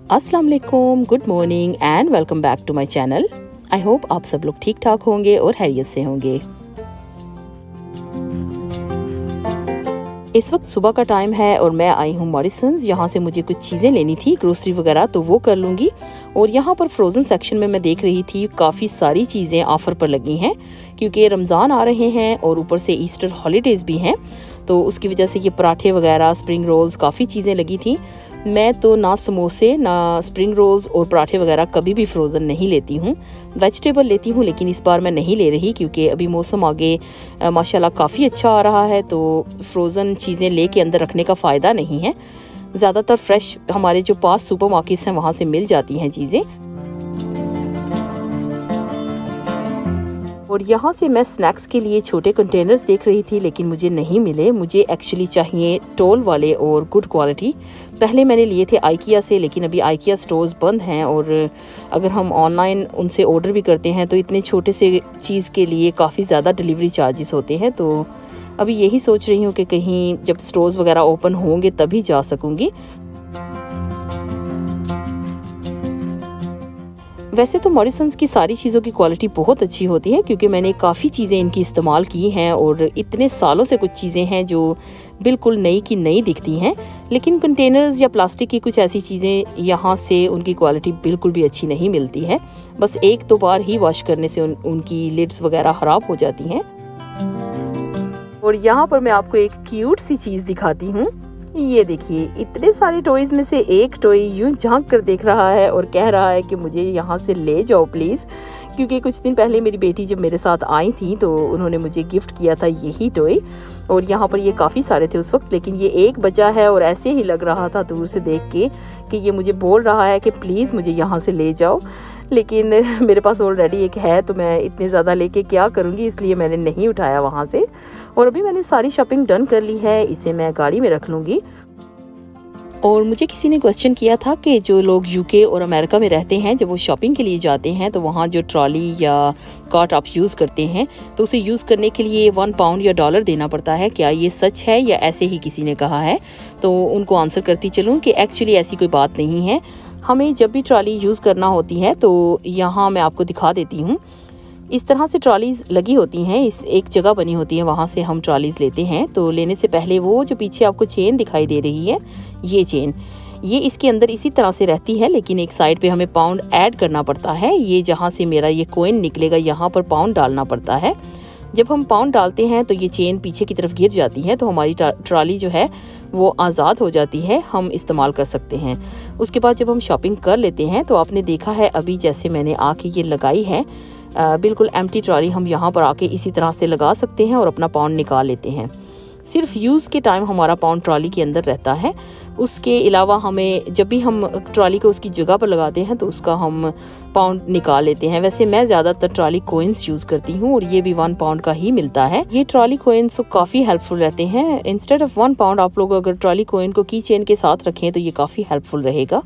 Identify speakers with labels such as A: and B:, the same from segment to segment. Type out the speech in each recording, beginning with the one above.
A: अस्सलाम वालेकुम, good morning and welcome back to my channel. I hope आप सब लोग ठीक ठाक होंगे और खैरियत से होंगे। इस वक्त सुबह का टाइम है और मैं आई हूँ मॉरिसन्स। यहाँ से मुझे कुछ चीज़ें लेनी थी, ग्रोसरी वगैरह, तो वो कर लूँगी। और यहाँ पर फ्रोज़न सेक्शन में मैं देख रही थी काफ़ी सारी चीज़ें ऑफ़र पर लगी हैं क्योंकि रमज़ान आ रहे हैं और ऊपर से ईस्टर हॉलीडेज़ भी हैं, तो उसकी वजह से ये पराठे वगैरह, स्प्रिंग रोल्स, काफ़ी चीज़ें लगी थी। मैं तो ना समोसे, ना स्प्रिंग रोल्स और पराठे वगैरह कभी भी फ्रोज़न नहीं लेती हूँ। वेजिटेबल लेती हूँ, लेकिन इस बार मैं नहीं ले रही क्योंकि अभी मौसम आगे माशाल्लाह काफ़ी अच्छा आ रहा है, तो फ्रोज़न चीज़ें लेके अंदर रखने का फ़ायदा नहीं है। ज़्यादातर फ्रेश हमारे जो पास सुपर मार्केट्स हैं वहाँ से मिल जाती हैं चीज़ें। और यहाँ से मैं स्नैक्स के लिए छोटे कंटेनर्स देख रही थी, लेकिन मुझे नहीं मिले। मुझे एक्चुअली चाहिए टोल वाले और गुड क्वालिटी। पहले मैंने लिए थे आइकिया से, लेकिन अभी आइकिया स्टोर्स बंद हैं और अगर हम ऑनलाइन उनसे ऑर्डर भी करते हैं तो इतने छोटे से चीज़ के लिए काफ़ी ज़्यादा डिलीवरी चार्जेस होते हैं। तो अभी यही सोच रही हूँ कि कहीं जब स्टोर्स वगैरह ओपन होंगे तभी जा सकूँगी। वैसे तो मॉरिसन्स की सारी चीज़ों की क्वालिटी बहुत अच्छी होती है क्योंकि मैंने काफ़ी चीज़ें इनकी इस्तेमाल की हैं और इतने सालों से कुछ चीज़ें हैं जो बिल्कुल नई की नई दिखती हैं। लेकिन कंटेनर्स या प्लास्टिक की कुछ ऐसी चीज़ें यहाँ से उनकी क्वालिटी बिल्कुल भी अच्छी नहीं मिलती है। बस एक दो बार ही वॉश करने से उनकी लिड्स वगैरह ख़राब हो जाती हैं। और यहाँ पर मैं आपको एक क्यूट सी चीज़ दिखाती हूँ। ये देखिए, इतने सारे टॉयज में से एक टॉय यूं झांक कर देख रहा है और कह रहा है कि मुझे यहाँ से ले जाओ प्लीज़। क्योंकि कुछ दिन पहले मेरी बेटी जब मेरे साथ आई थी तो उन्होंने मुझे गिफ्ट किया था यही टॉय, और यहाँ पर ये काफ़ी सारे थे उस वक्त, लेकिन ये एक बचा है और ऐसे ही लग रहा था दूर से देख के कि ये मुझे बोल रहा है कि प्लीज़ मुझे यहाँ से ले जाओ। लेकिन मेरे पास ऑलरेडी एक है, तो मैं इतने ज़्यादा लेके क्या करूँगी, इसलिए मैंने नहीं उठाया वहाँ से। और अभी मैंने सारी शॉपिंग डन कर ली है, इसे मैं गाड़ी में रख लूँगी। और मुझे किसी ने क्वेश्चन किया था कि जो लोग यूके और अमेरिका में रहते हैं, जब वो शॉपिंग के लिए जाते हैं तो वहाँ जो ट्रॉली या कार्ट आप यूज़ करते हैं तो उसे यूज़ करने के लिए £1 या $1 देना पड़ता है। क्या ये सच है या ऐसे ही किसी ने कहा है? तो उनको आंसर करती चलूँ कि एक्चुअली ऐसी कोई बात नहीं है। हमें जब भी ट्रॉली यूज़ करना होती है तो यहाँ मैं आपको दिखा देती हूँ, इस तरह से ट्रॉलीज़ लगी होती हैं, इस एक जगह बनी होती है, वहाँ से हम ट्रॉलीज़ लेते हैं। तो लेने से पहले वो जो पीछे आपको चेन दिखाई दे रही है, ये चेन, ये इसके अंदर इसी तरह से रहती है, लेकिन एक साइड पे हमें पाउंड ऐड करना पड़ता है। ये जहाँ से मेरा ये कॉइन निकलेगा यहाँ पर पाउंड डालना पड़ता है। जब हम पाउंड डालते हैं तो ये चेन पीछे की तरफ गिर जाती है, तो हमारी ट्रॉली जो है वो आज़ाद हो जाती है, हम इस्तेमाल कर सकते हैं। उसके बाद जब हम शॉपिंग कर लेते हैं तो आपने देखा है अभी जैसे मैंने आके ये लगाई है, बिल्कुल एम्प्टी ट्रॉली हम यहाँ पर आके इसी तरह से लगा सकते हैं और अपना पाउंड निकाल लेते हैं। सिर्फ यूज़ के टाइम हमारा पाउंड ट्रॉली के अंदर रहता है। उसके अलावा हमें जब भी हम ट्रॉली को उसकी जगह पर लगाते हैं तो उसका हम पाउंड निकाल लेते हैं। वैसे मैं ज़्यादातर ट्रॉली कॉइन्स यूज़ करती हूँ और ये भी £1 का ही मिलता है। ये ट्रॉली कॉइन्स काफ़ी हेल्पफुल रहते हैं। इंस्टेड ऑफ £1 आप लोग अगर ट्रॉली कॉइन को की चेन के साथ रखें तो ये काफ़ी हेल्पफुल रहेगा।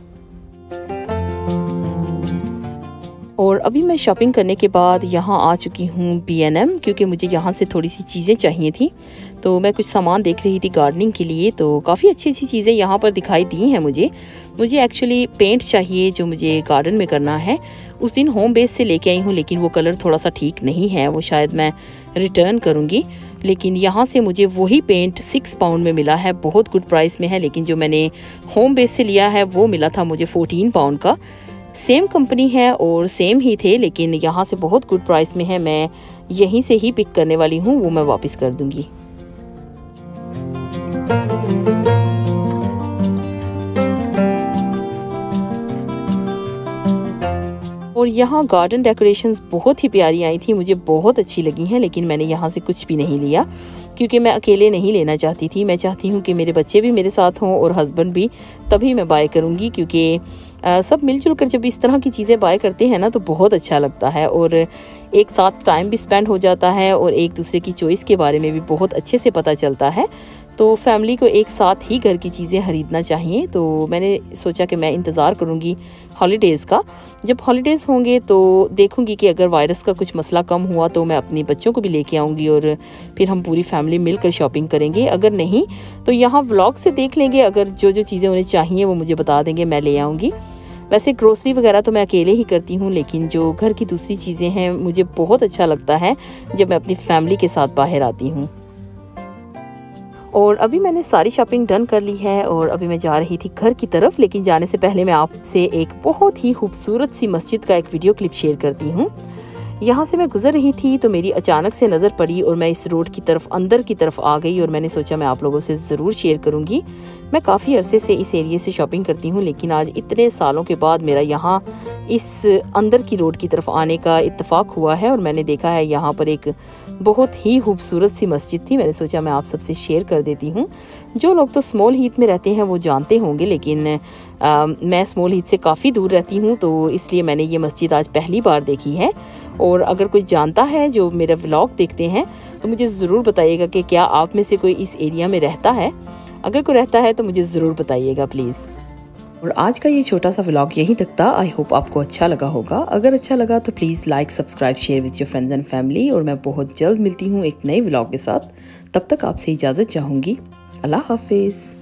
A: और अभी मैं शॉपिंग करने के बाद यहाँ आ चुकी हूँ B&M, क्योंकि मुझे यहाँ से थोड़ी सी चीज़ें चाहिए थी। तो मैं कुछ सामान देख रही थी गार्डनिंग के लिए, तो काफ़ी अच्छी अच्छी चीज़ें यहाँ पर दिखाई दी हैं मुझे एक्चुअली पेंट चाहिए जो मुझे गार्डन में करना है। उस दिन होम बेस से लेके आई हूँ, लेकिन वो कलर थोड़ा सा ठीक नहीं है, वो शायद मैं रिटर्न करूँगी। लेकिन यहाँ से मुझे वही पेंट £6 में मिला है, बहुत गुड प्राइस में है। लेकिन जो मैंने होम बेस से लिया है वो मिला था मुझे £14 का। सेम कंपनी है और सेम ही थे, लेकिन यहाँ से बहुत गुड प्राइस में है। मैं यहीं से ही पिक करने वाली हूँ, वो मैं वापस कर दूँगी। और यहाँ गार्डन डेकोरेशंस बहुत ही प्यारी आई थी, मुझे बहुत अच्छी लगी हैं, लेकिन मैंने यहाँ से कुछ भी नहीं लिया क्योंकि मैं अकेले नहीं लेना चाहती थी। मैं चाहती हूँ कि मेरे बच्चे भी मेरे साथ हों और हस्बैंड भी, तभी मैं बाय करूँगी। क्योंकि सब मिलजुल कर जब इस तरह की चीज़ें बाय करते हैं ना तो बहुत अच्छा लगता है और एक साथ टाइम भी स्पेंड हो जाता है और एक दूसरे की चॉइस के बारे में भी बहुत अच्छे से पता चलता है। तो फैमिली को एक साथ ही घर की चीज़ें खरीदना चाहिए। तो मैंने सोचा कि मैं इंतज़ार करूँगी हॉलीडेज़ का। जब हॉलीडेज़ होंगे तो देखूँगी कि अगर वायरस का कुछ मसला कम हुआ तो मैं अपने बच्चों को भी लेके आऊँगी और फिर हम पूरी फैमिली मिलकर शॉपिंग करेंगे। अगर नहीं तो यहाँ व्लॉग से देख लेंगे, अगर जो जो चीज़ें उन्हें चाहिए वो मुझे बता देंगे, मैं ले आऊँगी। वैसे ग्रोसरी वगैरह तो मैं अकेले ही करती हूँ, लेकिन जो घर की दूसरी चीज़ें हैं मुझे बहुत अच्छा लगता है जब मैं अपनी फैमिली के साथ बाहर आती हूँ। और अभी मैंने सारी शॉपिंग डन कर ली है और अभी मैं जा रही थी घर की तरफ, लेकिन जाने से पहले मैं आपसे एक बहुत ही खूबसूरत सी मस्जिद का एक वीडियो क्लिप शेयर करती हूँ। यहाँ से मैं गुजर रही थी तो मेरी अचानक से नज़र पड़ी और मैं इस रोड की तरफ अंदर की तरफ आ गई और मैंने सोचा मैं आप लोगों से ज़रूर शेयर करूँगी। मैं काफ़ी अरसे से इस एरिया से शॉपिंग करती हूँ, लेकिन आज इतने सालों के बाद मेरा यहाँ इस अंदर की रोड की तरफ आने का इत्तेफाक हुआ है और मैंने देखा है यहाँ पर एक बहुत ही खूबसूरत सी मस्जिद थी। मैंने सोचा मैं आप सबसे शेयर कर देती हूँ। जो लोग तो स्मॉल हीथ में रहते हैं वो जानते होंगे, लेकिन मैं स्मॉल हीथ से काफ़ी दूर रहती हूँ, तो इसलिए मैंने ये मस्जिद आज पहली बार देखी है। और अगर कोई जानता है जो मेरा व्लॉग देखते हैं तो मुझे ज़रूर बताइएगा कि क्या आप में से कोई इस एरिया में रहता है। अगर कोई रहता है तो मुझे ज़रूर बताइएगा प्लीज़। और आज का ये छोटा सा व्लॉग यहीं तक था। आई होप आपको अच्छा लगा होगा। अगर अच्छा लगा तो please like, subscribe, share with your friends and family. और मैं बहुत जल्द मिलती हूँ एक नए व्लॉग के साथ। तब तक आपसे इजाज़त चाहूँगी। अल्लाह हाफिज़।